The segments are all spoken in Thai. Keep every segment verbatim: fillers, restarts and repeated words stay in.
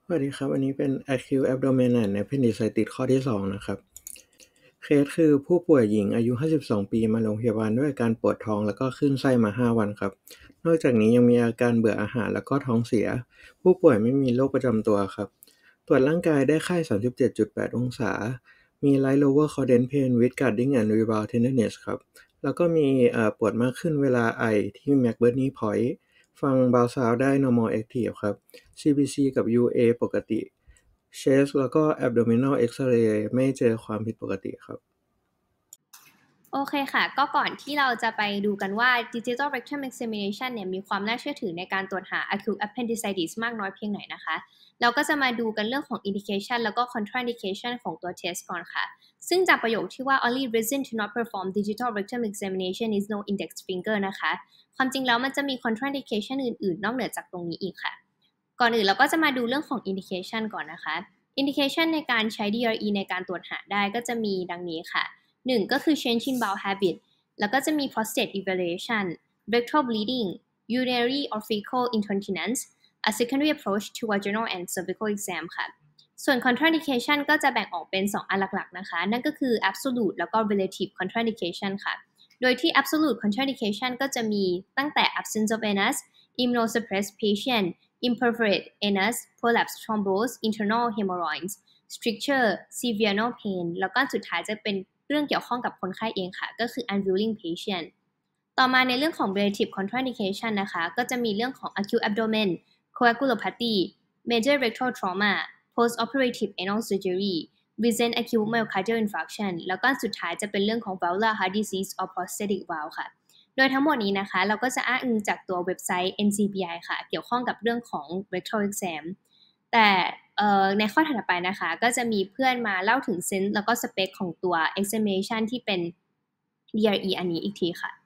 สวัสดีครับวันนี้เป็น Acute Abdomen and Appendicitis ข้อที่สองนะครับเคสคือผู้ป่วยหญิงอายุห้าสิบสองปีมาโรงพยาบาลด้วยอาการปวดท้องแล้วก็คลื่นไส้มาห้าวันครับนอกจากนี้ยังมีอาการเบื่ออาหารแล้วก็ท้องเสียผู้ป่วยไม่มีโรคประจำตัวครับตรวจร่างกายได้ไข้ สามสิบเจ็ดจุดแปด องศามี Right Lower Quadrant Pain with Guarding and Rebound Tenderness ครับแล้วก็มีเอ่อปวดมากขึ้นเวลาไอที่ McBurney Point ฟัง Bowel Sound ได้ Normal Active ครับ ซี บี ซี กับ ยู เอ ปกติ Chest แล้วก็ Abdominal X-ray ไม่เจอความผิดปกติครับโอเคค่ะก็ก่อนที่เราจะไปดูกันว่า Digital Rectum Examination เนี่ยมีความน่าเชื่อถือในการตรวจหา Acute Appendicitis มากน้อยเพียงไหนนะคะเราก็จะมาดูกันเรื่องของ Indication แล้วก็ Contraindication ของตัว test ก่อนค่ะซึ่งจากประโยคที่ว่า only reason to not perform digital rectum examination is no index finger นะคะความจริงแล้วมันจะมี Contraindication อื่นๆนอกเหนือจากตรงนี้อีกค่ะก่อนอื่นเราก็จะมาดูเรื่องของ Indication ก่อนนะคะ Indication ในการใช้ ดี อาร์ อี ในการตรวจหาได้ก็จะมีดังนี้ค่ะหนึ่งก็คือ change in bowel habit แล้วก็จะมี prostate evaluation rectal bleeding urinary or fecal incontinence a secondary approach to vaginal and cervical exam ค่ะส่วน contraindication ก็จะแบ่งออกเป็นสองอันหลักๆนะคะนั่นก็คือ absolute แล้วก็ relative contraindication ค่ะโดยที่ absolute contraindication ก็จะมีตั้งแต่ absence of anus immunosuppressed patient imperforate anus prolapse thrombus internal hemorrhoids stricture severe renal pain แล้วก็สุดท้ายจะเป็นเรื่องเกี่ยวข้องกับคนไข้เองค่ะก็คือ unwilling patient ต่อมาในเรื่องของ relative contraindication นะคะก็จะมีเรื่องของ acute abdomen coagulopathy major rectal trauma post operative anal surgery recent acute myocardial infarction แล้วก็สุดท้ายจะเป็นเรื่องของ valvular heart disease or prosthetic valve ค่ะโดยทั้งหมดนี้นะคะเราก็จะอ้างอิงจากตัวเว็บไซต์ เอ็น ซี บี ไอ ค่ะเกี่ยวข้องกับเรื่องของ rectal exam แต่ในข้อถัดไปนะคะก็จะมีเพื่อนมาเล่าถึงเซนส์แล้วก็สเปคของตัว examination ที่เป็น ดี อาร์ อี อันนี้อีกทีค่ะ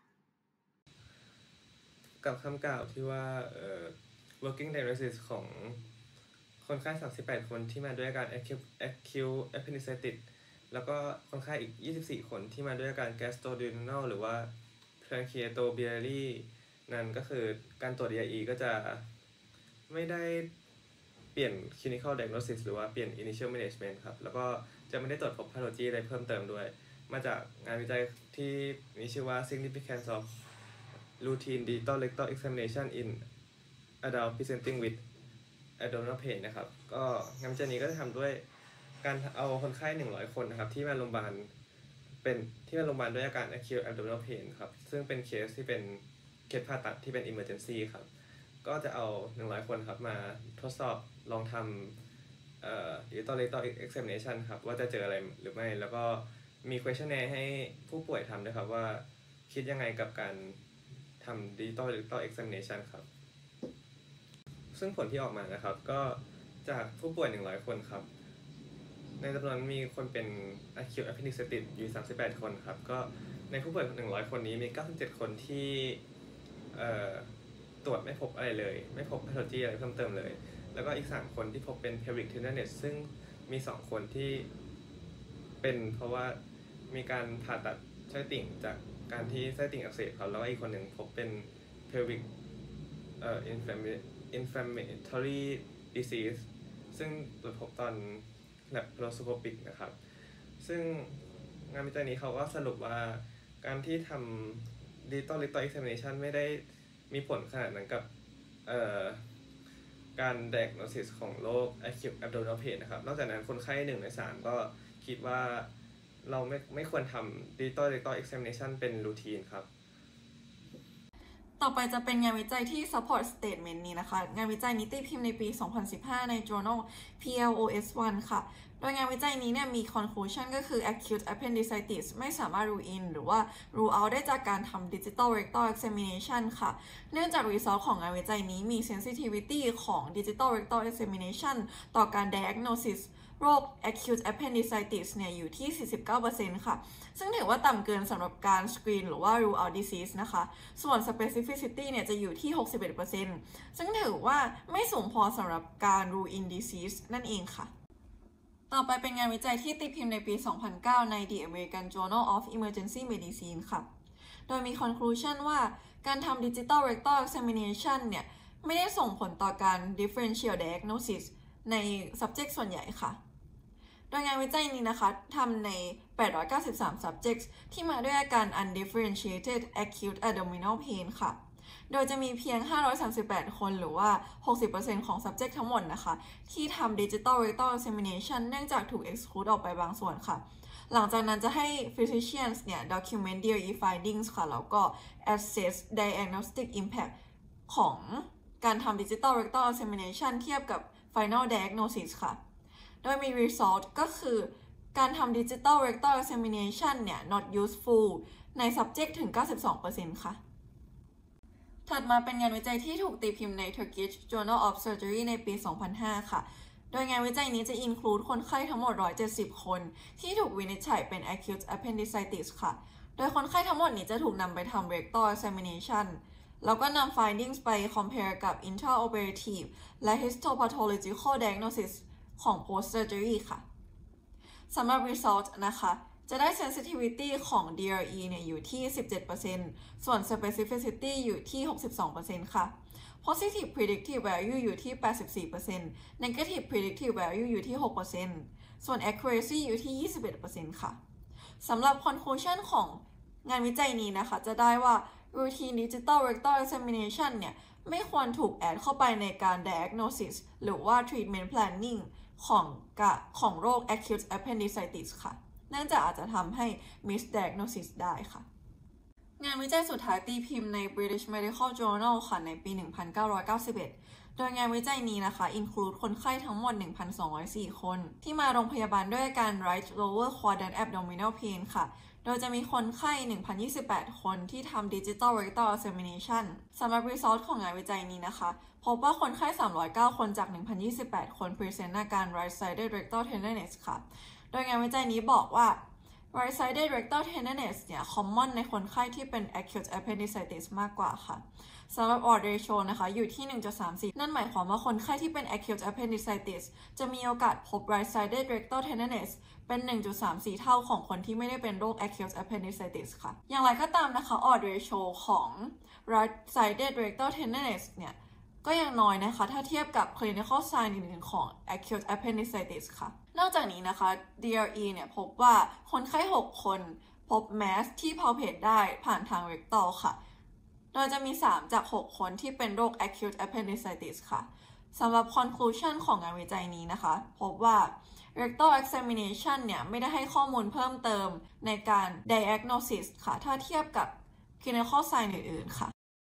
กับคำกล่าวที่ว่า working diagnosis ของคนไข้สามสิบแปดคนที่มาด้วยอาการ acute appendicitis แล้วก็คนไข้อีกยี่สิบสี่คนที่มาด้วยอาการ gastroduodenal หรือว่า pancreatobiliary นั่นก็คือการตรวจ ดี อาร์ อี ก็จะไม่ได้เปลี่ยน clinical diagnosis หรือว่าเปลี่ยน initial management ครับแล้วก็จะไม่ได้ตรวจพบ pathology อะไรเพิ่มเติมด้วยมาจากงานวิจัยที่มีชื่อว่า significance of routine digital rectal examination in adult presenting with abdominal pain นะครับก็งานวิจัยนี้ก็จะทำด้วยการเอาคนไข้หนึ่งร้อยคนนะครับที่มาโรงพยาบาลเป็นที่มาโรงพยาบาลด้วยอาการ acute abdominal pain ครับซึ่งเป็นเคสที่เป็นเคสผ่าตัดที่เป็น emergency ครับก็จะเอาหนึ่งร้อยคนครับมาทดสอบลองทำเอ่อ digital rectal examination ครับว่าจะเจออะไรหรือไม่แล้วก็มี questionnaire ให้ผู้ป่วยทำด้วยครับว่าคิดยังไงกับการทำ digital rectal examination ครับซึ่งผลที่ออกมานะครับก็จากผู้ป่วยหนึ่งร้อยคนครับในจำนวนมีคนเป็น acute appendicitis อยู่สามสิบแปดคนครับก็ในผู้ป่วยหนึ่งร้อยคนนี้มีเก้าสิบเจ็ดคนที่เอ่อตรวจไม่พบอะไรเลยไม่พบ pathology อะไรเพิ่มเติมเลยแล้วก็อีกสามคนที่พบเป็น pelvic tenderness ซึ่งมีสองคนที่เป็นเพราะว่ามีการผ่าตัดไส้ติ่งจากการที่ไส้ติ่งอักเสบครับแล้วก็อีกคนหนึ่งพบเป็น pelvic เอ่อ inflammatory disease ซึ่งตรวจพบตอน laparoscopic นะครับซึ่งงานวิจัยนี้เขาก็สรุปว่าการที่ทำ digital rectal examination ไม่ได้มีผลขนาดนั้นกับการ diagnosis ของโรค acute abdominal pain นะครับนอกจากนั้นคนไข้หนึ่งในสามก็คิดว่าเราไม่ไม่ควรทำ digital rectal examination เป็น routine ครับต่อไปจะเป็นงานวิจัยที่ support statement นี้นะคะงานวิจัยนี้ตีพิมพ์ในปี สองพันสิบห้า ใน journal พี แอล โอ เอส วัน ค่ะโดยงานวิจัยนี้เนี่ยมี conclusion ก็คือ acute appendicitis ไม่สามารถ rule in หรือว่า rule out ได้จากการทำ digital rectal examination ค่ะเนื่องจาก result ของงานวิจัยนี้มี sensitivity ของ digital rectal examination ต่อการ diagnosisโรค acute appendicitis เนี่ยอยู่ที่ สี่สิบเก้าเปอร์เซ็นต์ ค่ะซึ่งถือว่าต่ำเกินสำหรับการ screen หรือว่า rule out disease นะคะส่วน specificity เนี่ยจะอยู่ที่ หกสิบเอ็ดเปอร์เซ็นต์ ซึ่งถือว่าไม่สูงพอสำหรับการ rule in disease นั่นเองค่ะต่อไปเป็นงานวิจัยที่ตีพิมพ์ในปี สองพันเก้า ใน The American Journal of Emergency Medicine ค่ะโดยมี conclusion ว่าการทำ digital rectal examination เนี่ยไม่ได้ส่งผลต่อการ differential diagnosis ใน subject ส่วนใหญ่ค่ะโดยงานวิจัยนี้นะคะทำในแปดร้อยเก้าสิบสาม subjects ที่มาด้วยอาการ undifferentiated acute abdominal pain ค่ะโดยจะมีเพียงห้าร้อยสามสิบแปดคนหรือว่า หกสิบเปอร์เซ็นต์ ของ subject ทั้งหมดนะคะที่ทำ digital rectal examination เนื่องจากถูก exclude ออกไปบางส่วนค่ะหลังจากนั้นจะให้ physicians เนี่ย document ดี อาร์ อี findings ค่ะแล้วก็ assess diagnostic impact ของการทำ digital rectal examination เทียบกับ final diagnosis ค่ะโดยมี result ก็คือการทำ digital rectal examination เนี่ย not useful ใน subject ถึง เก้าสิบสองเปอร์เซ็นต์ ค่ะถัดมาเป็นงานวิจัยที่ถูกตีพิมพ์ใน Turkish Journal of Surgery ในปี สองพันห้า ค่ะโดยงานวิจัยนี้จะ include คนไข้ทั้งหมดหนึ่งร้อยเจ็ดสิบคนที่ถูกวินิจฉัยเป็น acute appendicitis ค่ะโดยคนไข้ทั้งหมดนี้จะถูกนำไปทำ rectal examination แล้วก็นำ findings ไป compare กับ intraoperative และ histopathological diagnosis ของ post surgery ค่ะสำหรับ result นะคะจะได้ sensitivity ของ ดี อาร์ อี เนี่ยอยู่ที่ สิบเจ็ดเปอร์เซ็นต์ ส่วน specificity อยู่ที่ หกสิบสองเปอร์เซ็นต์ ค่ะ positive predictive value อยู่ที่ แปดสิบสี่เปอร์เซ็นต์ negative predictive value อยู่ที่ หกเปอร์เซ็นต์ ส่วน accuracy อยู่ที่ ยี่สิบเอ็ดเปอร์เซ็นต์ ค่ะสำหรับ conclusion ของงานวิจัยนี้นะคะจะได้ว่า routine digital rectal examination เนี่ยไม่ควรถูกแอดเข้าไปในการ diagnosis หรือว่า treatment planning ของของโรค acute appendicitis ค่ะเนื่องจากอาจจะทำให้ misdiagnosis ได้ค่ะงานวิจัยสุดท้ายตีพิมพ์ใน British Medical Journal ค่ะในปี หนึ่งพันเก้าร้อยเก้าสิบเอ็ด โดยงานวิจัยนี้นะคะ include คนไข้ทั้งหมด หนึ่งพันสองร้อยสี่ คนที่มาโรงพยาบาลด้วยอาการ right lower quadrant abdominal pain ค่ะโดยจะมีคนไข้ หนึ่งพันยี่สิบแปด คนที่ทำ digital rectal examination สำหรับ result ของงานวิจัยนี้นะคะพบว่าคนไข้ สามร้อยเก้า คนจาก หนึ่งพันยี่สิบแปด คน present อาการ right sided rectal tenderness ค่ะโดยงานวิจัยนี้บอกว่า right sided rectal tenderness เนี่ย common ในคนไข้ที่เป็น acute appendicitis มากกว่าค่ะสำหรับ odds ratio นะคะอยู่ที่ หนึ่งจุดสามสี่ นั่นหมายความว่าคนไข้ที่เป็น acute appendicitis จะมีโอกาสพบ right sided rectal tenderness เป็น หนึ่งจุดสามสี่ เท่าของคนที่ไม่ได้เป็นโรค acute appendicitis ค่ะอย่างไรก็ตามนะคะ odds ratio ของ right sided rectal tenderness เนี่ยก็ยังน้อยนะคะถ้าเทียบกับ clinical sign อื่นๆของ acute appendicitis ค่ะนอกจากนี้นะคะ ดี อาร์ อี เนี่ยพบว่าคนไข้ หก คนพบ mass ที่ palpate ได้ผ่านทาง rectal ค่ะโดยจะมี สาม จาก หก คนที่เป็นโรค acute appendicitis ค่ะสำหรับ conclusion ของงานวิจัยนี้นะคะพบว่า rectal examination เนี่ยไม่ได้ให้ข้อมูลเพิ่มเติมในการ diagnosis ค่ะถ้าเทียบกับ clinical sign อื่นๆค่ะ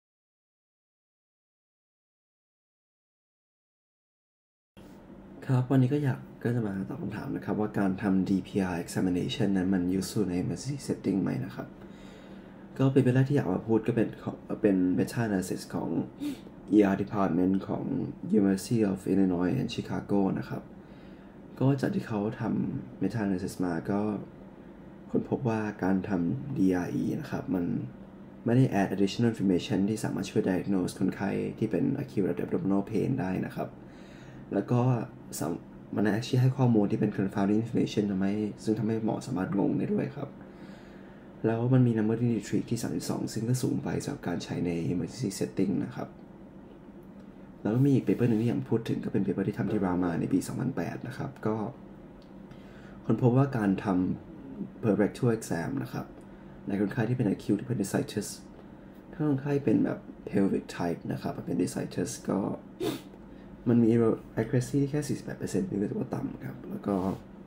ครับวันนี้ก็อยากก็จะมาตอบคำถามนะครับว่าการทำ ดี พี อาร์ examination นั้นมัน useful ใน emergency setting ไหมนะครับก็เป็นเรื่องแรกที่อยากมาพูดก็เป็นเป็น meta analysis ของ อี อาร์ department ของ University of Illinois and Chicago นะครับก็จากที่เขาทำ meta analysis มาก็ค้นพบว่าการทำ ดี อาร์ อี นะครับมันไม่ได้ add additional information ที่สามารถช่วย diagnose คนไข้ที่เป็น acute abdominal pain ได้นะครับแล้วก็มัน actually ให้ข้อมูลที่เป็น confounding information ทำให้ซึ่งทำให้หมอสามารถงงได้ด้วยครับแล้วมันมี number retreat ที่สามสิบสองซึ่งก็สูงไปสำหรับการใช้ใน emergency setting นะครับแล้วก็มีอีก paper นึงที่อยากพูดถึงก็เป็น paper ที่ทำที่รามาในปี สองพันแปดนะครับก็ค้นพบว่าการทำ per rectal exam นะครับในคนไข้ที่เป็น acute appendicitis ถ้าคนไข้เป็นแบบ pelvic type นะครับ appendicitis ก็มันมี accuracy ที่แค่ สี่สิบแปดเปอร์เซ็นต์ นี่ก็ถือว่าต่ำครับแล้วก็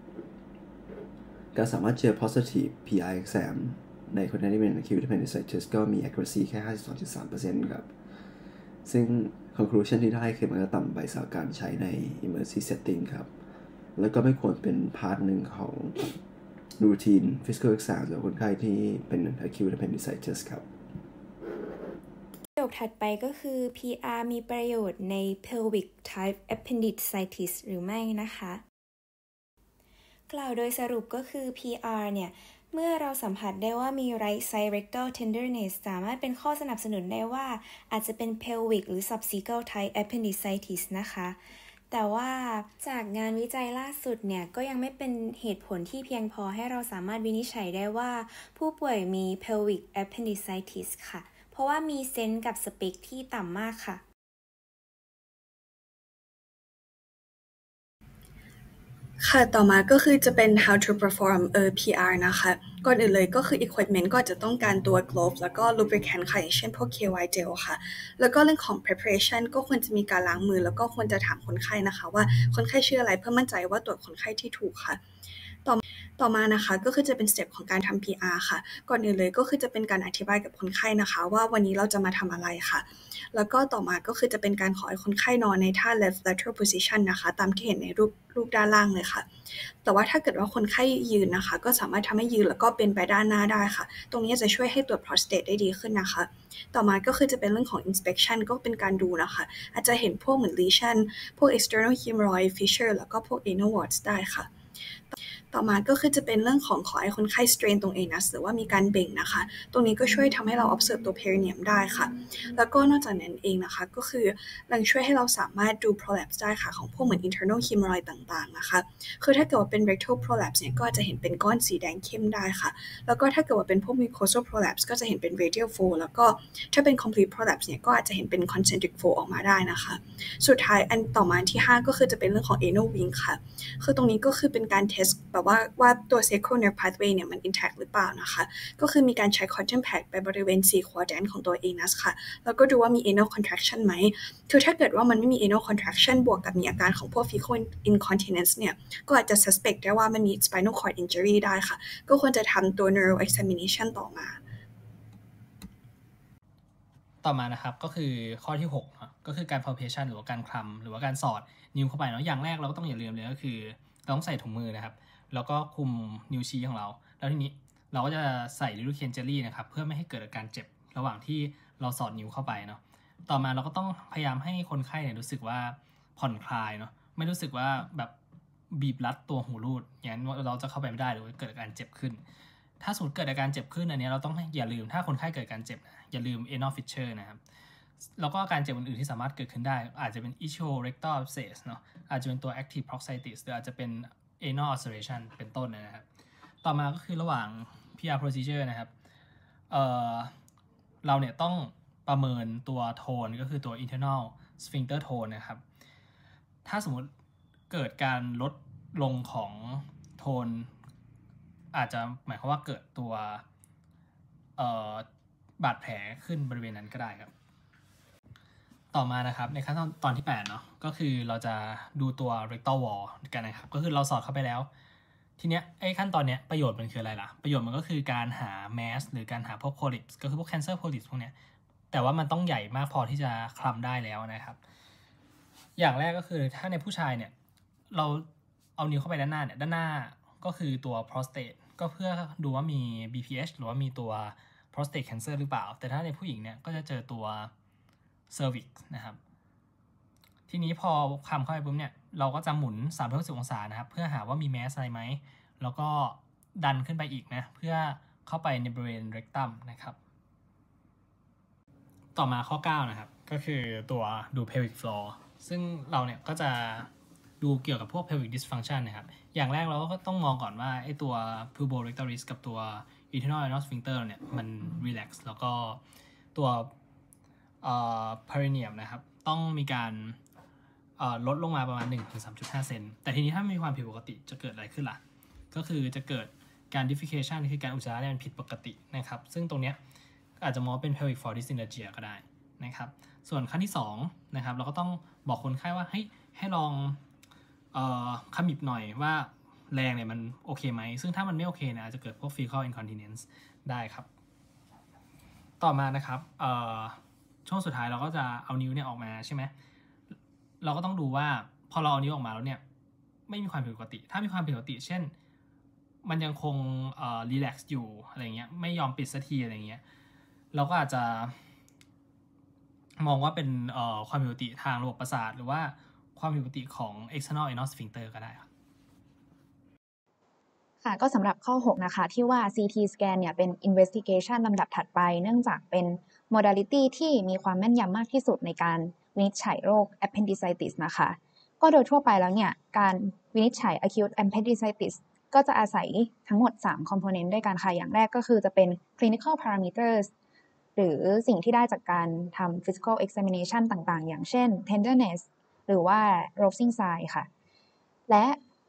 การสามารถเจอ positive พี อาร์ exam ในคนที่เป็น acute appendicitis ก็มี accuracy แค่ ห้าสิบสองจุดสามเปอร์เซ็นต์ ครับซึ่ง conclusion ที่ได้คือมันก็ต่ำไปสำหรับการใช้ใน emergency setting ครับแล้วก็ไม่ควรเป็น part หนึ่งของ routine physical exam สำหรับคนไข้ที่เป็น acute appendicitis ครับประโยคถัดไปก็คือ พี อาร์ มีประโยชน์ใน pelvic type appendicitis หรือไม่นะคะกล่าวโดยสรุปก็คือ พี อาร์ เนี่ยเมื่อเราสัมผัสได้ว่ามี right side rectal tenderness สามารถเป็นข้อสนับสนุนได้ว่าอาจจะเป็น pelvic หรือ subcecal type appendicitis นะคะแต่ว่าจากงานวิจัยล่าสุดเนี่ยก็ยังไม่เป็นเหตุผลที่เพียงพอให้เราสามารถวินิจฉัยได้ว่าผู้ป่วยมี pelvic appendicitis ค่ะเพราะว่ามีเซนส์กับสเปคที่ต่ำมากค่ะค่ะต่อมาก็คือจะเป็น how to perform เอ่อ พี อาร์ นะคะก่อนอื่นเลยก็คือ equipment ก็จะต้องการตัว glove แล้วก็ lubricant ค่ะอย่างเช่นพวก เค วาย gel ค่ะแล้วก็เรื่องของ preparation ก็ควรจะมีการล้างมือแล้วก็ควรจะถามคนไข้นะคะว่าคนไข้ชื่ออะไรเพื่อมั่นใจว่าตรวจคนไข้ที่ถูกค่ะต่อต่อมานะคะก็คือจะเป็น step ของการทำ พี อาร์ ค่ะก่อนอื่นเลยก็คือจะเป็นการอธิบายกับคนไข้นะคะว่าวันนี้เราจะมาทำอะไรค่ะแล้วก็ต่อมาก็คือจะเป็นการขอให้คนไข้นอนในท่า left lateral position นะคะตามที่เห็นในรูปรูปด้านล่างเลยค่ะแต่ว่าถ้าเกิดว่าคนไข้ยืนนะคะก็สามารถทำให้ยืนแล้วก็เป็นไปด้านหน้าได้ค่ะตรงนี้จะช่วยให้ตรวจ prostate ได้ดีขึ้นนะคะต่อมาก็คือจะเป็นเรื่องของ inspection ก็เป็นการดูนะคะอาจจะเห็นพวกเหมือน lesion พวก external hemorrhoid fissure แล้วก็พวก anal warts ได้ค่ะต่อมาก็คือจะเป็นเรื่องของขอให้คนไข้ strain ตรง anus หรือว่ามีการเบ่งนะคะตรงนี้ก็ช่วยทำให้เรา observe ตัว perineum ได้ค่ะแล้วก็นอกจากนั้นเองนะคะก็คือยังช่วยให้เราสามารถดู prolapse ได้ค่ะของพวกเหมือน internal hemorrhoid ต่างๆนะคะคือถ้าเกิดว่าเป็น rectal prolapse เนี่ยก็จะเห็นเป็นก้อนสีแดงเข้มได้ค่ะแล้วก็ถ้าเกิดว่าเป็นพวก mucosal prolapse ก็จะเห็นเป็น radial fold แล้วก็ถ้าเป็น complete prolapse เนี่ยก็อาจจะเห็นเป็น concentric fold ออกมาได้นะคะสุดท้ายอันต่อมาที่ห้าก็คือจะเป็นเรื่องของ anal wing ค่ะคือตรงนี้ก็คือเป็นการ test แบบว่าว่าตัว sacral nerve pathway เนี่ยมัน intact หรือเปล่านะคะก็คือมีการใช้ cotton pad ไปบริเวณ สี่ quadrant ของตัว anus ค่ะแล้วก็ดูว่ามี anal contraction ไหมคือถ้าเกิดว่ามันไม่มี anal contraction บวกกับมีอาการของพวก fecal incontinence เนี่ยก็อาจจะ suspect ได้ว่ามันมี spinal cord injury ได้ค่ะก็ควรจะทำตัว neuro examination ต่อมาต่อมานะครับก็คือข้อที่หกเนาะก็คือการ palpation หรือว่าการคลำหรือว่าการสอดนิ้วเข้าไปเนาะอย่างแรกเราก็ต้องอย่าลืมเลยก็คือเราต้องใส่ถุงมือนะครับแล้วก็คุมนิ้วชี้ของเราแล้วทีนี้เราก็จะใส่ลิลูเคนเจลลี่นะครับเพื่อไม่ให้เกิดอาการเจ็บระหว่างที่เราสอดนิ้วเข้าไปเนาะต่อมาเราก็ต้องพยายามให้คนไข้เนี่ยรู้สึกว่าผ่อนคลายเนาะไม่รู้สึกว่าแบบบีบรัดตัวหูรูดอย่างนั้นเราจะเข้าไปไม่ได้หรือเกิดอาการเจ็บขึ้นถ้าสมมติเกิดอาการเจ็บขึ้นอันนี้เราต้องอย่าลืมถ้าคนไข้เกิดอาการเจ็บอย่าลืม anal fissure นะครับแล้วก็อาการเจ็บอื่นๆที่สามารถเกิดขึ้นได้อาจจะเป็น ischio-rectal abscess เนาะอาจจะเป็นตัว active proctitis หรืออาจจะเป็น anal ulceration เป็นต้นนะครับต่อมาก็คือระหว่าง พี อาร์ procedure นะครับเอ่อเราเนี่ยต้องประเมินตัวโทนก็คือตัว internal sphincter tone นะครับถ้าสมมติเกิดการลดลงของโทนอาจจะหมายความว่าเกิดตัวเอ่อบาดแผลขึ้นบริเวณนั้นก็ได้ครับต่อมานะครับในขั้นตอนตอนที่แปดเนาะก็คือเราจะดูตัว rectal wall กันนะครับก็คือเราสอดเข้าไปแล้วทีเนี้ยไอ้ขั้นตอนเนี้ยประโยชน์มันคืออะไรล่ะประโยชน์มันก็คือการหา mass หรือการหาพวก polyps ก็คือพวก cancer polyps พวกเนี้ยแต่ว่ามันต้องใหญ่มากพอที่จะคลำได้แล้วนะครับอย่างแรกก็คือถ้าในผู้ชายเนี่ยเราเอานิ้วเข้าไปด้านหน้าเนี่ยด้านหน้าก็คือตัว prostate ก็เพื่อดูว่ามี บี พี เอช หรือว่ามีตัว prostate cancer หรือเปล่าแต่ถ้าในผู้หญิงเนี่ยก็จะเจอตัว cervix นะครับทีนี้พอคลำเข้าไปปุ๊บเนี่ยเราก็จะหมุนสามร้อยหกสิบองศานะครับเพื่อหาว่ามีแมสอะไรไหมแล้วก็ดันขึ้นไปอีกนะเพื่อเข้าไปในบริเวณ rectum นะครับต่อมาข้อเก้านะครับก็คือตัวดู pelvic floor ซึ่งเราเนี่ยก็จะดูเกี่ยวกับพวก pelvic dysfunction นะครับอย่างแรกเราก็ต้องมองก่อนว่าไอ้ตัว puborectalis กับตัว internal anal sphincter เนี่ยมัน relax แล้วก็ตัวเอ่อ perineum นะครับต้องมีการเอ่อลดลงมาประมาณ หนึ่งถึงสามจุดห้า เซนแต่ทีนี้ถ้ามีความผิดปกติจะเกิดอะไรขึ้นล่ะก็คือจะเกิดการ defecation คือการอุจจาระเนี่ยมันผิดปกตินะครับซึ่งตรงเนี้ยอาจจะมองเป็น pelvic floor dyssynergia ก็ได้นะครับส่วนขั้นที่สองนะครับเราก็ต้องบอกคนไข้ว่าให้ให้ลองเอ่อขมิบหน่อยว่าแรงเนี่ยมันโอเคไหมซึ่งถ้ามันไม่โอเคเนี่ยอาจจะเกิดพวก fecal incontinence ได้ครับต่อมานะครับเอ่อช่วงสุดท้ายเราก็จะเอานิ้วเนี่ยออกมาใช่ไหมเราก็ต้องดูว่าพอเราเอานิ้วออกมาแล้วเนี่ยไม่มีความผิดปกติถ้ามีความผิดปกติเช่นมันยังคงเอ่อ relax อยู่อะไรเงี้ยไม่ยอมปิดสักทีอะไรเงี้ยเราก็อาจจะมองว่าเป็นเอ่อความผิดปกติทางระบบประสาทหรือว่าความผิดปกติของ external anal sphincter ก็ได้ครับค่ะก็สำหรับข้อหกนะคะที่ว่า ซี ที scan เนี่ยเป็น investigation ลำดับถัดไปเนื่องจากเป็น modality ที่มีความแม่นยำมากที่สุดในการวินิจฉัยโรค appendicitis นะคะก็โดยทั่วไปแล้วเนี่ยการวินิจฉัย acute appendicitis ก็จะอาศัยทั้งหมดสาม component ด้วยกันค่ะอย่างแรกก็คือจะเป็น clinical parameters หรือสิ่งที่ได้จากการทำ physical examination ต่างๆอย่างเช่น tenderness หรือว่า Rovsing sign ค่ะและ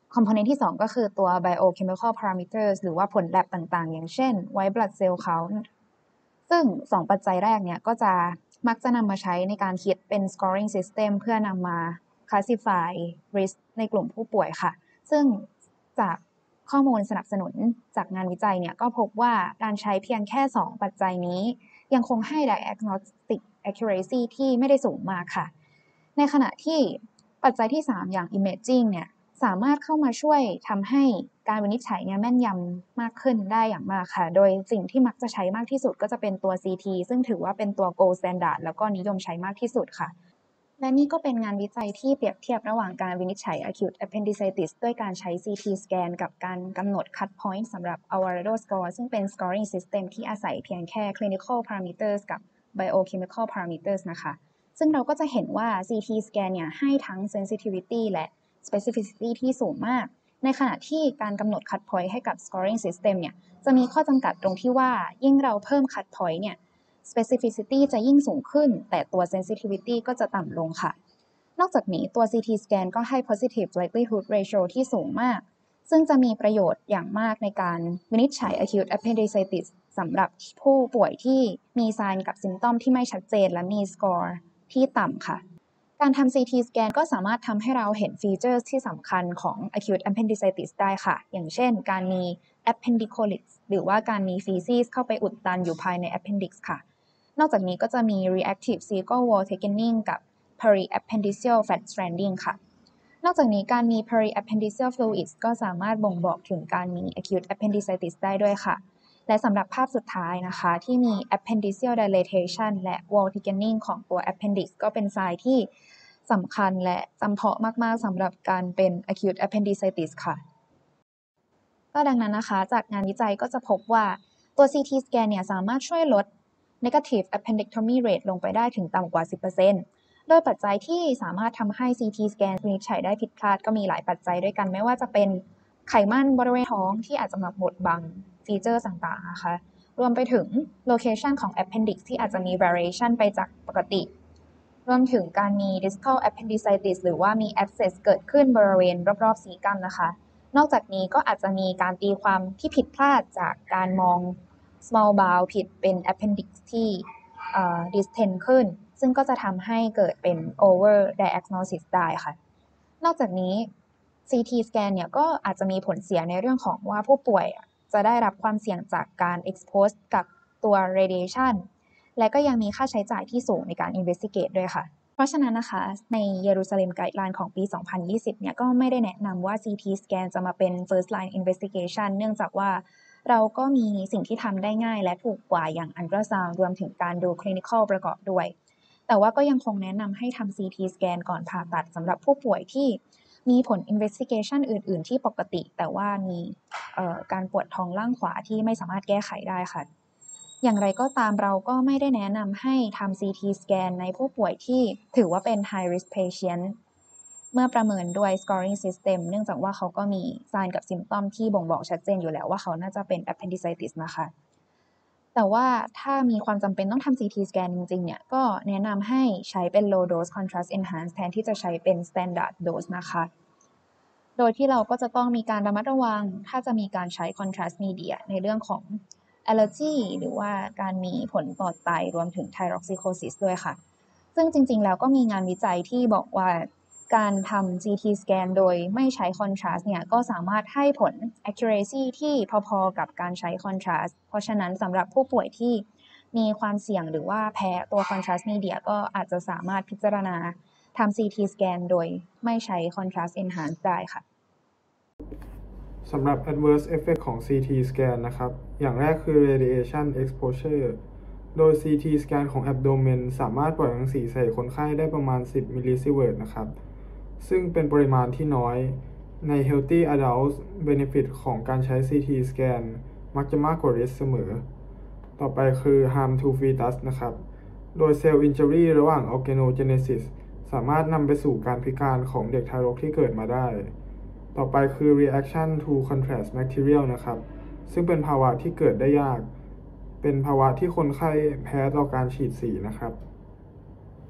component ที่สองก็คือตัว biochemical parameters หรือว่าผล lab ต่างๆอย่างเช่น white blood cell count ซึ่งสองปัจจัยแรกเนี่ยก็จะมักจะนำมาใช้ในการคิดเป็น scoring system เพื่อนำมา classify risk ในกลุ่มผู้ป่วยค่ะซึ่งจากข้อมูลสนับสนุนจากงานวิจัยเนี่ยก็พบว่าการใช้เพียงแค่สองปัจจัยนี้ยังคงให้ diagnostic accuracy ที่ไม่ได้สูงมากค่ะในขณะที่ปัจจัยที่สามอย่าง imaging เนี่ยสามารถเข้ามาช่วยทำให้การวินิจฉัยเนี่ยแม่นยำมากขึ้นได้อย่างมากค่ะโดยสิ่งที่มักจะใช้มากที่สุดก็จะเป็นตัว ซี ที ซึ่งถือว่าเป็นตัว gold standard แล้วก็นิยมใช้มากที่สุดค่ะและนี่ก็เป็นงานวิจัยที่เปรียบเทียบระหว่างการวินิจฉัย acute appendicitis ด้วยการใช้ ซี ที scan กับการกำหนด cut point สำหรับ Alvarado score ซึ่งเป็น scoring system ที่อาศัยเพียงแค่ clinical parameters กับ biochemical parameters นะคะซึ่งเราก็จะเห็นว่า ซี ที scan เนี่ยให้ทั้ง sensitivity และ specificity ที่สูงมากในขณะที่การกำหนด cut point ให้กับ scoring system เนี่ยจะมีข้อจำกัดตรงที่ว่ายิ่งเราเพิ่ม cut point เนี่ยspecificity จะยิ่งสูงขึ้นแต่ตัว sensitivity ก็จะต่ำลงค่ะนอกจากนี้ตัว ซี ที scan ก็ให้ positive likelihood ratio ที่สูงมากซึ่งจะมีประโยชน์อย่างมากในการวินิจฉัย acute appendicitis สำหรับผู้ป่วยที่มี sign กับ symptom ที่ไม่ชัดเจนและมี score ที่ต่ำค่ะการทำ ซี ที scan ก็สามารถทำให้เราเห็นฟีเจอร์ที่สำคัญของ acute appendicitis ได้ค่ะอย่างเช่นการมี appendicolis หรือว่าการมี feces เข้าไปอุดตันอยู่ภายใน appendix ค่ะนอกจากนี้ก็จะมี reactive cecal wall thickening กับ periappendiceal fat stranding ค่ะนอกจากนี้การมี periappendiceal fluids ก็สามารถบ่งบอกถึงการมี acute appendicitis ได้ด้วยค่ะและสำหรับภาพสุดท้ายนะคะที่มี appendiceal dilatation และ wall thickening ของตัว appendix ก็เป็นไซน์ที่สำคัญและจำเพาะมากๆสำหรับการเป็น acute appendicitis ค่ะก็ดังนั้นนะคะจากงานวิจัยก็จะพบว่าตัว ซี ที scan เนี่ยสามารถช่วยลดnegative appendectomy rate ลงไปได้ถึงต่ำกว่า สิบเปอร์เซ็นต์ โดยปัจจัยที่สามารถทำให้ ซี ที scan วินิจฉัยได้ผิดพลาดก็มีหลายปัจจัยด้วยกันไม่ว่าจะเป็นไขมันบริเวณท้องที่อาจจะมาบดบังฟีเจอร์ต่างๆนะคะรวมไปถึง location ของ appendix ที่อาจจะมี variation ไปจากปกติรวมถึงการมี distal appendicitis หรือว่ามี abscess เกิดขึ้นบริเวณรอบๆซีกัมนะคะนอกจากนี้ก็อาจจะมีการตีความที่ผิดพลาดจากการมองsmall bowel ผิดเป็น appendix ที่ uh, distend ขึ้นซึ่งก็จะทำให้เกิดเป็น over diagnosis ได้ค่ะนอกจากนี้ ซี ที scan เนี่ยก็อาจจะมีผลเสียในเรื่องของว่าผู้ป่วยจะได้รับความเสี่ยงจากการ expose กับตัว radiation และก็ยังมีค่าใช้จ่ายที่สูงในการ investigate ด้วยค่ะเพราะฉะนั้นนะคะใน Jerusalem Guideline ของปี สองพันยี่สิบเนี่ยก็ไม่ได้แนะนำว่า ซี ที scan จะมาเป็น first line investigation เนื่องจากว่าเราก็มีสิ่งที่ทำได้ง่ายและถูกกว่าอย่าง ultrasound รวมถึงการดู clinical ประกอบด้วยแต่ว่าก็ยังคงแนะนำให้ทำ ซี ที scan ก่อนผ่าตัดสำหรับผู้ป่วยที่มีผล investigation อื่นๆที่ปกติแต่ว่ามีการปวดท้องล่างขวาที่ไม่สามารถแก้ไขได้ค่ะอย่างไรก็ตามเราก็ไม่ได้แนะนำให้ทำ ซี ที scan ในผู้ป่วยที่ถือว่าเป็น high risk patient เมื่อประเมินด้วย scoring system เนื่องจากว่าเขาก็มี sign กับ symptom ที่บ่งบอกชัดเจนอยู่แล้วว่าเขาน่าจะเป็น appendicitis นะคะแต่ว่าถ้ามีความจำเป็นต้องทำ ซี ที scan จริงๆเนี่ยก็แนะนำให้ใช้เป็น low dose contrast enhanced แทนที่จะใช้เป็น standard dose นะคะโดยที่เราก็จะต้องมีการระมัดระวังถ้าจะมีการใช้ contrast media ในเรื่องของ allergy หรือว่าการมีผลต่อไตรวมถึง thyroxicosis ด้วยค่ะซึ่งจริงๆแล้วก็มีงานวิจัยที่บอกว่าการทำ ซี ที scan โดยไม่ใช้ contrast เนี่ยก็สามารถให้ผล accuracy ที่พอๆกับการใช้ contrast เพราะฉะนั้นสำหรับผู้ป่วยที่มีความเสี่ยงหรือว่าแพ้ตัว contrast media ก็อาจจะสามารถพิจารณาทำ ซี ที scan โดยไม่ใช้ contrast enhanced ได้ค่ะสำหรับ adverse effect ของ ซี ที scan นะครับอย่างแรกคือ radiation exposure โดย ซี ที scan ของ abdomen สามารถปล่อยรังสีใส่คนไข้ได้ประมาณสิบมิลลิซีเวิร์ตนะครับซึ่งเป็นปริมาณที่น้อยใน healthy adults benefit ของการใช้ ซี ที scan มักจะมากกว่า risk เสมอต่อไปคือ harm to fetus นะครับโดย cell injury ระหว่าง organogenesis สามารถนำไปสู่การพิการของเด็กทารกที่เกิดมาได้ต่อไปคือ reaction to contrast material นะครับซึ่งเป็นภาวะที่เกิดได้ยากเป็นภาวะที่คนไข้แพ้ต่อการฉีดสีนะครับ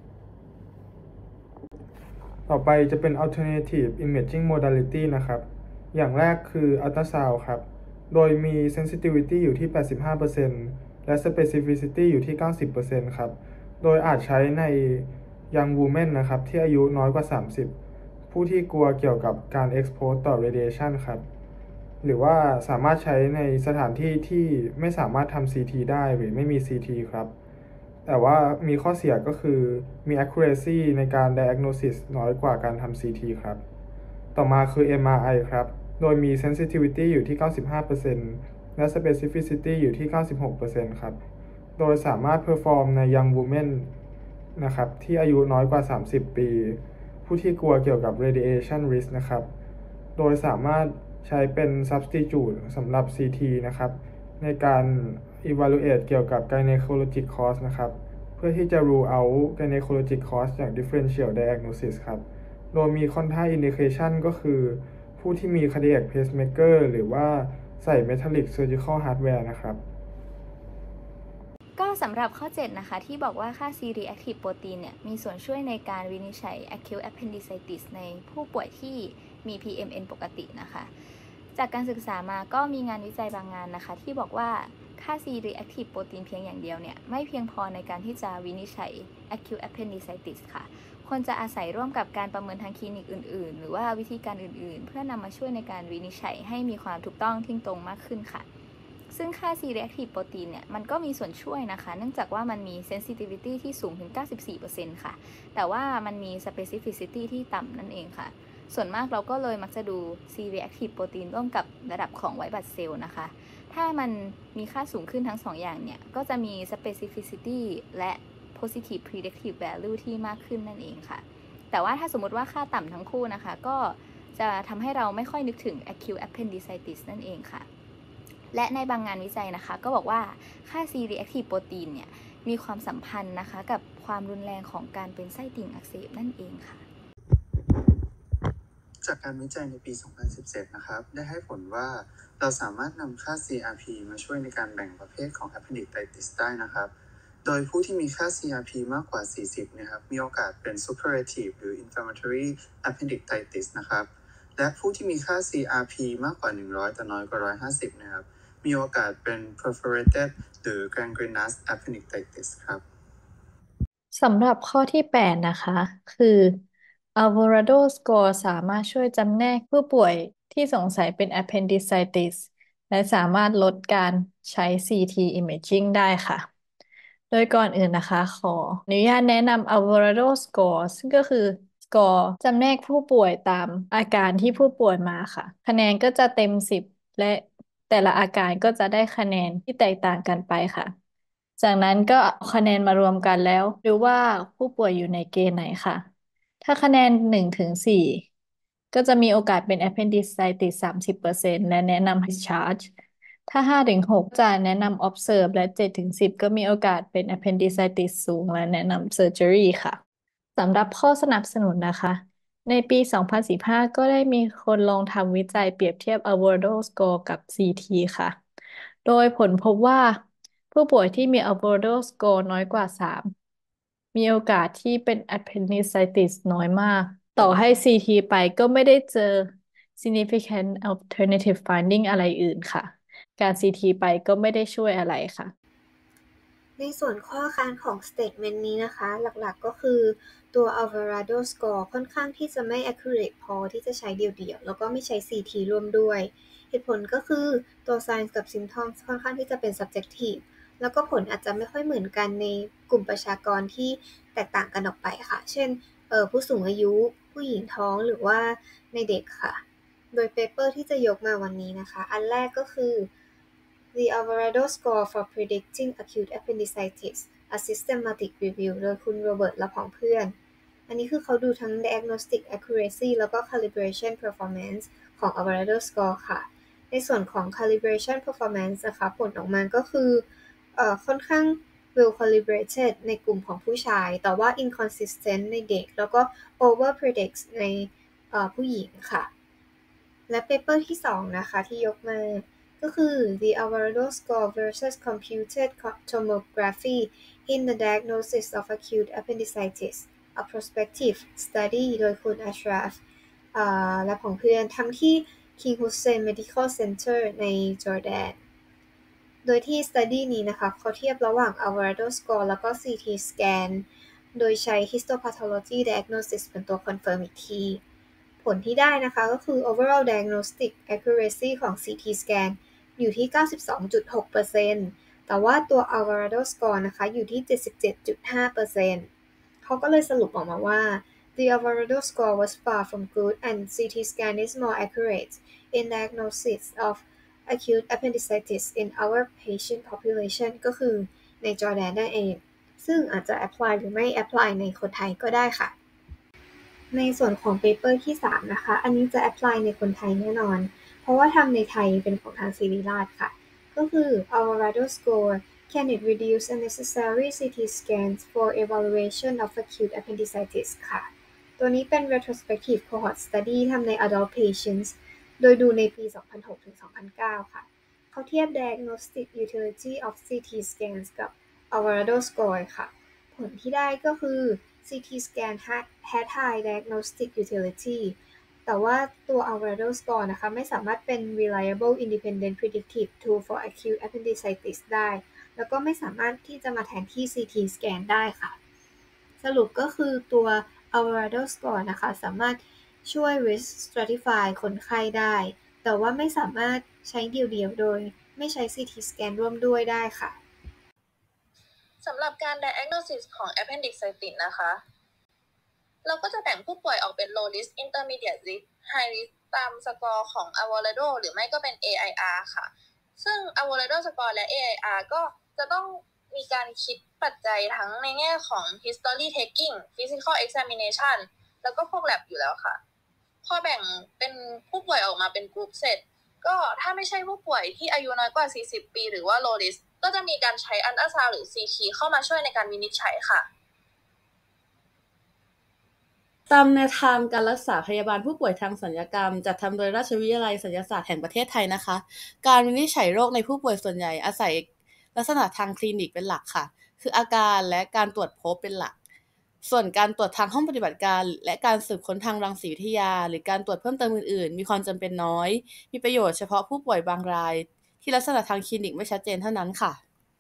ต่อไปจะเป็น alternative imaging modality นะครับอย่างแรกคืออัลตราซาวด์ครับโดยมี sensitivity อยู่ที่ แปดสิบห้าเปอร์เซ็นต์ และ specificity อยู่ที่ เก้าสิบเปอร์เซ็นต์ ครับโดยอาจใช้ใน young women นะครับที่อายุน้อยกว่า สามสิบ ผู้ที่กลัวเกี่ยวกับการ expose ต่อ radiation ครับหรือว่าสามารถใช้ในสถานที่ที่ไม่สามารถทำ ซี ที ได้หรือไม่มี ซี ที ครับแต่ว่ามีข้อเสียก็คือมี accuracy ในการ diagnosis น้อยกว่าการทำ ซี ที ครับต่อมาคือ เอ็ม อาร์ ไอ ครับโดยมี sensitivity อยู่ที่ เก้าสิบห้าเปอร์เซ็นต์ และ specificity อยู่ที่ เก้าสิบหกเปอร์เซ็นต์ ครับโดยสามารถ perform ใน young women นะครับที่อายุน้อยกว่า สามสิบ ปีผู้ที่กลัวเกี่ยวกับ radiation risk นะครับโดยสามารถใช้เป็น substitute สำหรับ ซี ที นะครับในการ evaluate เกี่ยวกับ gynecologic cause นะครับเพื่อที่จะ rule out gynecologic cause จาก differential diagnosis ครับโดยมี contra indication ก็คือผู้ที่มี cardiac pacemaker หรือว่าใส่ metallic surgical hardware นะครับก็สำหรับข้อเจ็ดนะคะที่บอกว่าค่า C-reactive protein เนี่ยมีส่วนช่วยในการวินิจฉัย acute appendicitis ในผู้ป่วยที่มี พี เอ็ม เอ็น ปกตินะคะจากการศึกษามาก็มีงานวิจัยบางงานนะคะที่บอกว่าค่า C-reactive protein เพียงอย่างเดียวเนี่ยไม่เพียงพอในการที่จะวินิจฉัย acute appendicitis ค่ะควรจะอาศัยร่วมกับการประเมินทางคลินิกอื่นๆหรือว่าวิธีการอื่นๆเพื่อนำมาช่วยในการวินิจฉัยให้มีความถูกต้องทิ้งตรงมากขึ้นค่ะซึ่งค่า C-reactive protein เนี่ยมันก็มีส่วนช่วยนะคะเนื่องจากว่ามันมี sensitivity ที่สูงถึง เก้าสิบสี่เปอร์เซ็นต์ ค่ะแต่ว่ามันมี specificity ที่ต่ำนั่นเองค่ะส่วนมากเราก็เลยมักจะดู C-reactive protein ร่วมกับระดับของไวท์บลัดเซลล์นะคะถ้ามันมีค่าสูงขึ้นทั้งสองอย่างเนี่ยก็จะมี specificity และ positive predictive value ที่มากขึ้นนั่นเองค่ะแต่ว่าถ้าสมมติว่าค่าต่ำทั้งคู่นะคะก็จะทำให้เราไม่ค่อยนึกถึง acute appendicitis นั่นเองค่ะและในบางงานวิจัยนะคะก็บอกว่าค่า C-reactive protein เนี่ยมีความสัมพันธ์นะคะกับความรุนแรงของการเป็นไส้ติ่งอักเสบนั่นเองค่ะจากการวิจัยในปี สองพันสิบเจ็ด นะครับได้ให้ผลว่าเราสามารถนำค่า ซี อาร์ พี มาช่วยในการแบ่งประเภทของ appendicitis ได้นะครับโดยผู้ที่มีค่า ซี อาร์ พี มากกว่า สี่สิบ นะครับมีโอกาสเป็น suppurative หรือ inflammatory appendicitis นะครับและผู้ที่มีค่า ซี อาร์ พี มากกว่า หนึ่งร้อย แต่น้อยกว่า หนึ่งร้อยห้าสิบ นะครับมีโอกาสเป็น perforated หรือ gangrenous appendicitis ครับสำหรับข้อที่ แปด นะคะคือ Alvarado score สามารถช่วยจำแนกผู้ป่วยที่สงสัยเป็น appendicitis และสามารถลดการใช้ ซี ที imaging ได้ค่ะโดยก่อนอื่นนะคะขออนุญาตแนะนำ Alvarado score ซึ่งก็คือ score จำแนกผู้ป่วยตามอาการที่ผู้ป่วยมาค่ะคะแนนก็จะเต็มสิบและแต่ละอาการก็จะได้คะแนนที่แตกต่างกันไปค่ะจากนั้นก็เอาคะแนนมารวมกันแล้วดูว่าผู้ป่วยอยู่ในเกณฑ์ไหนค่ะถ้าคะแนนหนึ่งถึงสี่ก็จะมีโอกาสเป็น appendicitis สามสิบเปอร์เซ็นต์และแนะนำ discharge ถ้าห้าถึงหกจะแนะนำ observe และเจ็ดถึงสิบก็มีโอกาสเป็น appendicitis สูงและแนะนำ surgery ค่ะสำหรับข้อสนับสนุนนะคะในปี สองพันสิบห้า ก็ได้มีคนลองทำวิจัยเปรียบเทียบ Alvarado score กับ ซี ที ค่ะโดยผลพบว่าผู้ป่วยที่มี Alvarado score น้อยกว่า สาม มีโอกาสที่เป็น appendicitis น้อยมากต่อให้ ซี ที ไปก็ไม่ได้เจอ significant alternative finding อะไรอื่นค่ะการ ซี ที ไปก็ไม่ได้ช่วยอะไรค่ะในส่วนข้อค้านของ statement นี้นะคะหลักๆก็คือตัว Alvarado score ค่อนข้างที่จะไม่ accurate พอที่จะใช้เดี่ยวๆแล้วก็ไม่ใช้ ซี ที ร่วมด้วยเหตุผลก็คือตัว signs กับ symptoms ค่อนข้างที่จะเป็น subjective แล้วก็ผลอาจจะไม่ค่อยเหมือนกันในกลุ่มประชากรที่แตกต่างกันออกไปค่ะเช่นเอ่อผู้สูงอายุผู้หญิงท้องหรือว่าในเด็กค่ะโดยเปเปอร์ที่จะยกมาวันนี้นะคะอันแรกก็คือ The Alvarado Score for Predicting Acute Appendicitis A Systematic Review โดยคุณโรเบิร์ตและผองเพื่อนอันนี้คือเขาดูทั้ง Diagnostic Accuracy แล้วก็ Calibration Performance ของ Alvarado Score ค่ะในส่วนของ Calibration Performance นะคะผลออกมาก็คือเอ่อค่อนข้าง well calibrated ในกลุ่มของผู้ชายแต่ว่า inconsistent ในเด็กแล้วก็ over predicts ในเอ่อผู้หญิงค่ะและเปเปอร์ที่สองนะคะที่ยกมาก็คือ The Alvarado Score versus Computed Tomography in the Diagnosis of Acute Appendicitis a Prospective Study โดยคุณอัชราฟและผองเพื่อนทำที่ King Hussein Medical Center ในจอร์แดนโดยที่ study นี้นะคะเขาเทียบระหว่าง Alvarado score แล้วก็ ซี ที scan โดยใช้ histopathology diagnosis เป็นตัว confirm อีกทีผลที่ได้นะคะก็คือ overall diagnostic accuracy ของ ซี ที scan อยู่ที่ เก้าสิบสองจุดหกเปอร์เซ็นต์ แต่ว่าตัว Alvarado score นะคะอยู่ที่ เจ็ดสิบเจ็ดจุดห้าเปอร์เซ็นต์ เขาก็เลยสรุปออกมาว่า The Alvarado score was far from good and ซี ที scan is more accurate in diagnosis of acute appendicitis in our patient population ก็คือในจอร์แดนนั่นเองซึ่งอาจจะ apply หรือไม่ apply ในคนไทยก็ได้ค่ะในส่วนของ paper ที่สามนะคะอันนี้จะ apply ในคนไทยแน่นอนเพราะว่าทำในไทยเป็นของทางศิริราชค่ะก็คือ Alvarado score can it reduce unnecessary ซี ที scans for evaluation of acute appendicitis ค่ะตัวนี้เป็น retrospective cohort study ทำใน adult patients โดยดูในปี สองพันหกถึงสองพันเก้า ค่ะเขาเทียบ diagnostic utility of ซี ที scans กับ Alvarado score ค่ะผลที่ได้ก็คือ ซี ที scan had high diagnostic utility แต่ว่าตัว Alvarado score นะคะไม่สามารถเป็น reliable independent predictive tool for acute appendicitis ได้แล้วก็ไม่สามารถที่จะมาแทนที่ ซี ที scan ได้ค่ะสรุปก็คือตัว Alvarado score นะคะสามารถช่วย risk stratify คนไข้ได้แต่ว่าไม่สามารถใช้เดี่ยวๆโดยไม่ใช้ ซี ที scan ร่วมด้วยได้ค่ะสำหรับการ diagnosis ของ appendicitis นะคะเราก็จะแบ่งผู้ป่วยออกเป็น low risk intermediate risk high risk ตามสกอร์ของ Alvarado หรือไม่ก็เป็น เอ ไอ อาร์ ค่ะซึ่ง Alvarado score และ เอ ไอ อาร์ ก็จะต้องมีการคิดปัจจัยทั้งในแง่ของ history taking physical examination แล้วก็พวก lab อยู่แล้วค่ะพอแบ่งเป็นผู้ป่วยออกมาเป็นกลุ่มเสร็จก็ถ้าไม่ใช่ผู้ป่วยที่อายุน้อยกว่าสี่สิบปีหรือว่า low risk ก็จะมีการใช้อัลตราซาวด์หรือ ซี ที เข้ามาช่วยในการวินิจฉัยค่ะตามแนวทางการรักษาพยาบาลผู้ป่วยทางศัลยกรรมจัดทำโดยราชวิทยาลัยศัลยศาสตร์แห่งประเทศไทยนะคะการวินิจฉัยโรคในผู้ป่วยส่วนใหญ่อาศัยลักษณะทางคลินิกเป็นหลักค่ะคืออาการและการตรวจพบเป็นหลักส่วนการตรวจทางห้องปฏิบัติการและการสืบค้นทางรังสีวิทยาหรือการตรวจเพิ่มเติมอื่นๆมีความจำเป็นน้อยมีประโยชน์เฉพาะผู้ป่วยบางรายที่ลักษณะทางคลินิกไม่ชัดเจนเท่านั้นค่ะ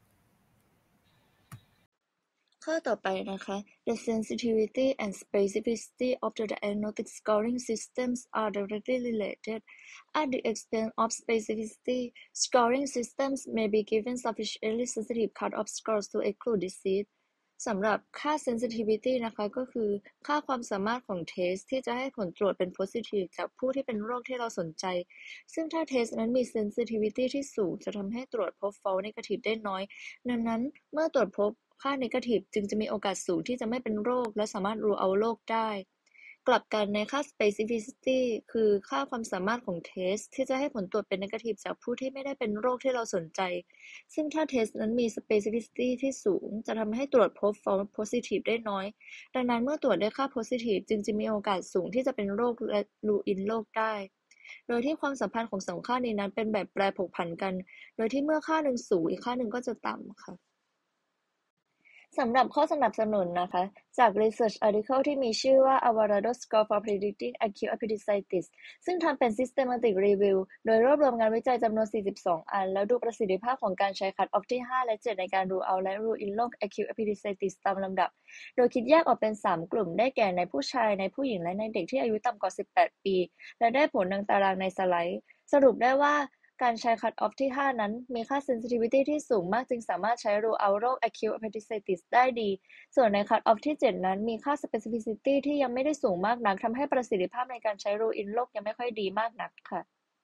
ข้อต่อไปนะคะ The sensitivity and specificity of the diagnostic scoring systems are directly related. At the expense of specificity, scoring systems may be given sufficiently sensitive cutoff scores to exclude disease. สำหรับค่า sensitivity นะคะก็คือค่าความสามารถของเทสที่จะให้ผลตรวจเป็น positive จากผู้ที่เป็นโรคที่เราสนใจซึ่งถ้าเทสนั้นมี sensitivity ที่สูงจะทำให้ตรวจพบ false negative ได้น้อยดังนั้นเมื่อตรวจพบค่า negative จึงจะมีโอกาสสูงที่จะไม่เป็นโรคและสามารถ rule out โรคได้กลับกันในค่า specificity คือค่าความสามารถของเทสที่จะให้ผลตรวจเป็น negative จากผู้ที่ไม่ได้เป็นโรคที่เราสนใจซึ่งถ้าเทสนั้นมี specificity ที่สูงจะทำให้ตรวจพบ false positive ได้น้อยดังนั้นเมื่อตรวจได้ค่า positive จึงจะมีโอกาสสูงที่จะเป็นโรคและ rule in โรคได้โดยที่ความสัมพันธ์ของสองค่านี้นั้นเป็นแบบแปรผกผันกันโดยที่เมื่อค่าหนึ่งสูงอีกค่าหนึ่งก็จะต่ำค่ะสำหรับข้อสนับสนุนนะคะจาก research article ที่มีชื่อว่า Alvarado score for predicting acute appendicitis ซึ่งทำเป็น systematic review โดยรวบรวมงานวิจัยจำนวนสี่สิบสองอันแล้วดูประสิทธิภาพของการใช้ cut-off ที่ห้าและเจ็ดในการ rule out และ rule in โรค acute appendicitis ตามลำดับโดยคิดแยกออกเป็นสามกลุ่มได้แก่ในผู้ชายในผู้หญิงและในเด็กที่อายุต่ำกว่าสิบแปดปีและได้ผลดังตารางในสไลด์สรุปได้ว่าการใช้ cut-off ที่ห้านั้นมีค่า sensitivity ที่สูงมากจึงสามารถใช้ rule out โรค acute appendicitis ได้ดีส่วนใน cut-off ที่เจ็ดนั้นมีค่า specificity ที่ยังไม่ได้สูงมากนักทำให้ประสิทธิภาพในการใช้ rule in โรคยังไม่ค่อยดีมากนักค่ะ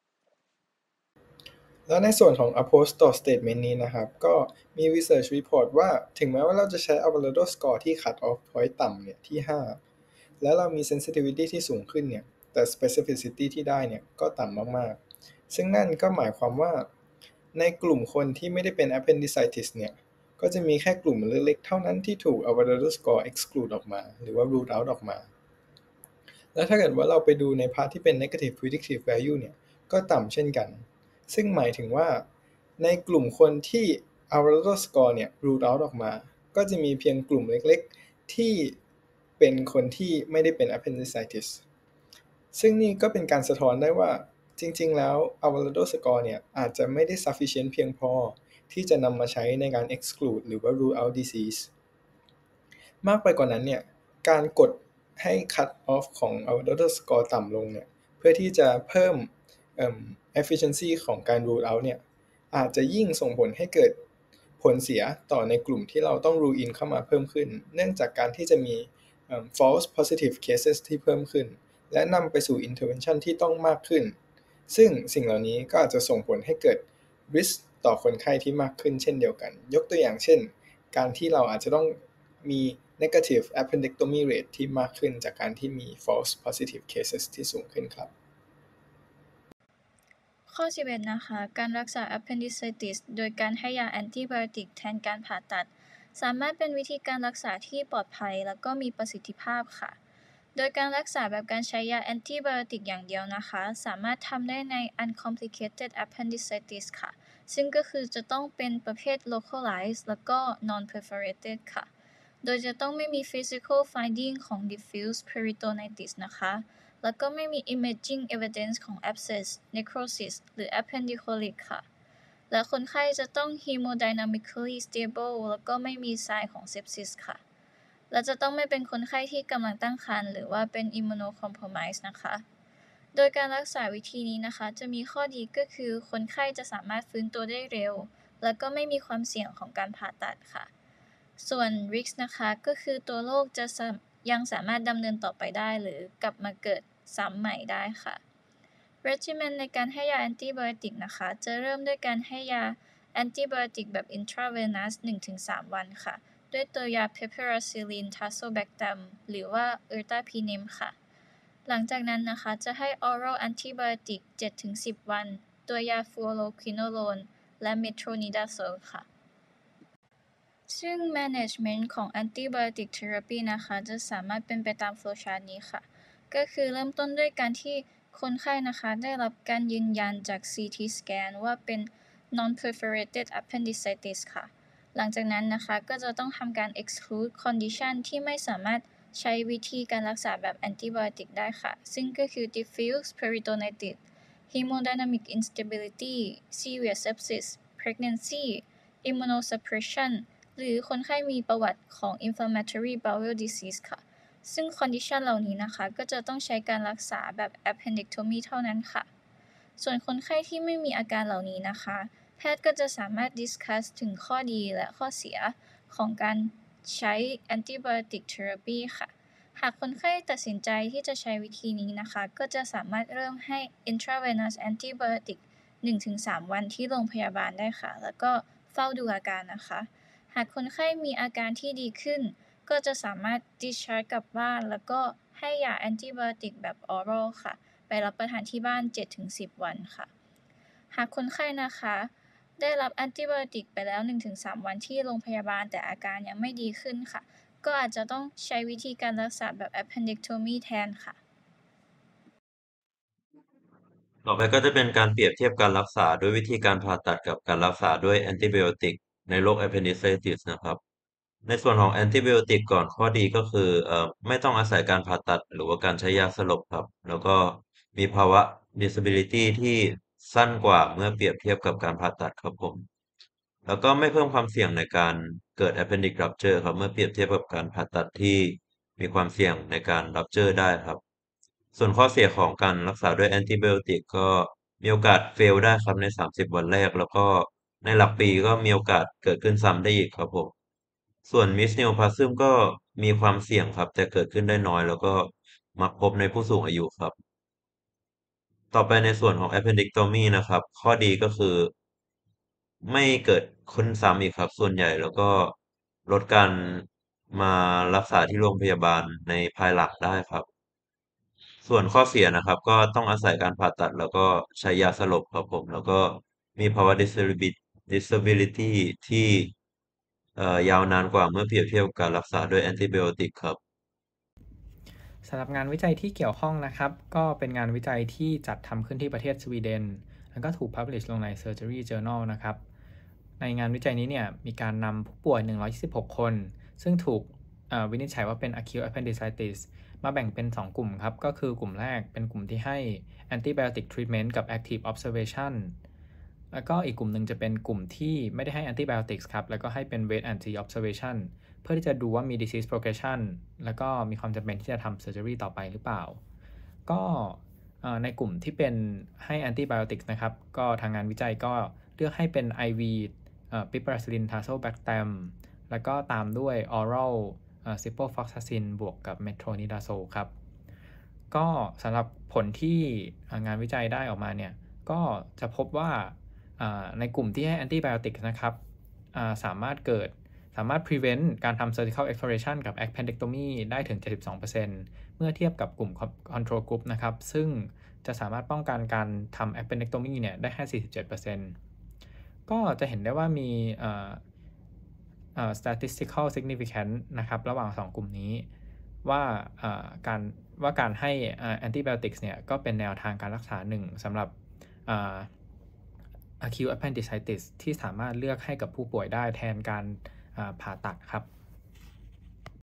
แล้วในส่วนของ opposed to statement นี้นะครับก็มี research report ว่าถึงแม้ว่าเราจะใช้ Alvarado score ที่ cut-off point ต่ำเนี่ยที่ห้าแล้วเรามี sensitivity ที่สูงขึ้นเนี่ยแต่ specificity ที่ได้เนี่ยก็ต่ำมากๆซึ่งนั่นก็หมายความว่าในกลุ่มคนที่ไม่ได้เป็น appendicitis เนี่ยก็จะมีแค่กลุ่มเล็กๆเท่านั้นที่ถูก Alvarado score exclude ออกมาหรือว่า rule out ออกมาแล้วถ้าเกิดว่าเราไปดูในพาร์ทที่เป็น negative predictive value เนี่ยก็ต่ำเช่นกันซึ่งหมายถึงว่าในกลุ่มคนที่ Alvarado score เนี่ย rule out ออกมาก็จะมีเพียงกลุ่มเล็กๆที่เป็นคนที่ไม่ได้เป็น appendicitis ซึ่งนี่ก็เป็นการสะท้อนได้ว่าจริงๆแล้ว Alvarado score เนี่ยอาจจะไม่ได้ sufficient เพียงพอที่จะนำมาใช้ในการ exclude หรือว่า rule out disease มากไปกว่านั้นเนี่ยการกดให้ cut off ของ Alvarado score ต่ำลงเนี่ยเพื่อที่จะเพิ่ม efficiency ของการ rule out เนี่ยอาจจะยิ่งส่งผลให้เกิดผลเสียต่อในกลุ่มที่เราต้อง rule in เข้ามาเพิ่มขึ้นเนื่องจากการที่จะมี false positive cases ที่เพิ่มขึ้นและนำไปสู่ intervention ที่ต้องมากขึ้นซึ่งสิ่งเหล่านี้ก็อาจจะส่งผลให้เกิด risk ต่อคนไข้ที่มากขึ้นเช่นเดียวกันยกตัวอย่างเช่นการที่เราอาจจะต้องมี negative appendectomy rate ที่มากขึ้นจากการที่มี false positive cases ที่สูงขึ้นครับข้อสิบเอ็ดนะคะการรักษา appendicitis โดยการให้ยาแอนติไบโอติกแทนการผ่าตัดสามารถเป็นวิธีการรักษาที่ปลอดภัยและก็มีประสิทธิภาพค่ะโดยการรักษาแบบการใช้ยาแอนติไบโอติกอย่างเดียวนะคะสามารถทำได้ใน uncomplicated appendicitis ค่ะซึ่งก็คือจะต้องเป็นประเภท localized แล้วก็ non-perforated ค่ะโดยจะต้องไม่มี physical finding ของ diffuse peritonitis นะคะแล้วก็ไม่มี imaging evidence ของ abscess necrosis หรือ appendicolite ค่ะและคนไข้จะต้อง hemodynamically stable แล้วก็ไม่มี sign ของ sepsis ค่ะและจะต้องไม่เป็นคนไข้ที่กำลังตั้งครรภ์หรือว่าเป็น immunocompromised นะคะโดยการรักษาวิธีนี้นะคะจะมีข้อดีก็คือคนไข้จะสามารถฟื้นตัวได้เร็วและก็ไม่มีความเสี่ยงของการผ่าตัดค่ะส่วน risk นะคะก็คือตัวโรคจะยังสามารถดำเนินต่อไปได้หรือกลับมาเกิดซ้ำใหม่ได้ค่ะ regimen ในการให้ยาแอนติไบโอติกนะคะจะเริ่มด้วยการให้ยาแอนติไบโอติกแบบ intravenous หนึ่งถึงสาม วันค่ะด้วยตัวยา piperacillin tazobactam หรือว่า ertapenem ค่ะหลังจากนั้นนะคะจะให้ oral antibiotic เจ็ดถึงสิบ วันตัวยา fluoroquinolone และ metronidazole ค่ะซึ่ง management ของ antibiotic therapy นะคะจะสามารถเป็นไปตาม flowchart นี้ค่ะก็คือเริ่มต้นด้วยการที่คนไข้นะคะได้รับการยืนยันจาก ซี ที scan ว่าเป็น non-perforated appendicitis ค่ะหลังจากนั้นนะคะก็จะต้องทำการ exclude condition ที่ไม่สามารถใช้วิธีการรักษาแบบ antibiotic ได้ค่ะซึ่งก็คือ diffuse peritonitis hemodynamic instability severe sepsis pregnancy immunosuppression หรือคนไข้มีประวัติของ inflammatory bowel disease ค่ะซึ่ง condition เหล่านี้นะคะก็จะต้องใช้การรักษาแบบ appendectomy เท่านั้นค่ะส่วนคนไข้ที่ไม่มีอาการเหล่านี้นะคะแพทย์ก็จะสามารถ discuss ถึงข้อดีและข้อเสียของการใช้ antibiotic therapy ค่ะหากคนไข้ตัดสินใจที่จะใช้วิธีนี้นะคะก็จะสามารถเริ่มให้ intravenous antibiotic หนึ่งถึงสาม วันที่โรงพยาบาลได้ค่ะแล้วก็เฝ้าดูอาการนะคะหากคนไข้มีอาการที่ดีขึ้นก็จะสามารถ discharge กลับบ้านแล้วก็ให้ยา antibiotic แบบ oral ค่ะไปรับประทานที่บ้าน เจ็ดถึงสิบ วันค่ะหากคนไข้นะคะได้รับแอนติไบโอติกไปแล้ว หนึ่งถึงสาม วันที่โรงพยาบาลแต่อาการยังไม่ดีขึ้นค่ะก็อาจจะต้องใช้วิธีการรักษาแบบ appendectomy แทนค่ะต่อไปก็จะเป็นการเปรียบเทียบการรักษาด้วยวิธีการผ่าตัดกับการรักษาด้วยแอนติไบโอติกในโรค appendicitis นะครับในส่วนของแอนติไบโอติกก่อนข้อดีก็คือเอ่อไม่ต้องอาศัยการผ่าตัดหรือว่าการใช้ยาสลบครับแล้วก็มีภาวะ disability ที่สั้นกว่าเมื่อเปรียบเทียบกับการผ่าตัดครับผมแล้วก็ไม่เพิ่มความเสี่ยงในการเกิด appendix rupture ครับเมื่อเปรียบเทียบกับการผ่าตัดที่มีความเสี่ยงในการ rupture ได้ครับส่วนข้อเสียของการรักษาด้วยแอนติไบโอติกก็มีโอกาส fail ได้ครับในสามสิบวันแรกแล้วก็ในหลักปีก็มีโอกาสเกิดขึ้นซ้ำได้อีกครับผมส่วน Mixed Neoplasm ก็มีความเสี่ยงครับแต่เกิดขึ้นได้น้อยแล้วก็มักพบในผู้สูงอายุครับต่อไปในส่วนของ appendectomy นะครับข้อดีก็คือไม่เกิดขึ้นซ้ำอีกครับส่วนใหญ่แล้วก็ลดการมารักษาที่โรงพยาบาลในภายหลังได้ครับส่วนข้อเสียนะครับก็ต้องอาศัยการผ่าตัดแล้วก็ใช้ยาสลบครับผมแล้วก็มีภาวะ disability ที่เอ่อยาวนานกว่าเมื่อเปรียบเทียบกับการรักษาด้วยแอนติไบโอติกครับสำหรับงานวิจัยที่เกี่ยวข้องนะครับก็เป็นงานวิจัยที่จัดทำขึ้นที่ประเทศสวีเดนแล้วก็ถูก publish ลงใน Surgery Journal นะครับในงานวิจัยนี้เนี่ยมีการนำผู้ป่วยหนึ่งร้อยยี่สิบหกคนซึ่งถูกวินิจฉัยว่าเป็น acute appendicitis มาแบ่งเป็นสองกลุ่มครับก็คือกลุ่มแรกเป็นกลุ่มที่ให้ antibiotic treatment กับ active observation แล้วก็อีกกลุ่มหนึ่งจะเป็นกลุ่มที่ไม่ได้ให้ antibiotics ครับแล้วก็ให้เป็น wait and see observation เพื่อที่จะดูว่ามี disease progression แล้วก็มีความจำเป็นที่จะทำ surgery ต่อไปหรือเปล่าก็ในกลุ่มที่เป็นให้ antibiotics นะครับก็ทางงานวิจัยก็เลือกให้เป็น ไอ วี piperacillin tazobactam แล้วก็ตามด้วย oral ciprofloxacin บวกกับ metronidazole ครับก็สำหรับผลที่งานวิจัยได้ออกมาเนี่ยก็จะพบว่าในกลุ่มที่ให้ antibiotics นะครับสามารถเกิดสามารถ prevent การทำ surgical exploration กับ appendectomy ได้ถึง เจ็ดสิบสองเปอร์เซ็นต์ เมื่อเทียบกับกลุ่ม control group นะครับซึ่งจะสามารถป้องกันการทำ appendectomy เนี่ยได้แค่ สี่สิบเจ็ดเปอร์เซ็นต์ ก็จะเห็นได้ว่ามี statistical significance นะครับระหว่างสองกลุ่มนี้ว่าการว่าการให้ antibiotics เนี่ยก็เป็นแนวทางการรักษาหนึ่งสำหรับ acute appendicitis ที่สามารถเลือกให้กับผู้ป่วยได้แทนการผ่าตัดครับ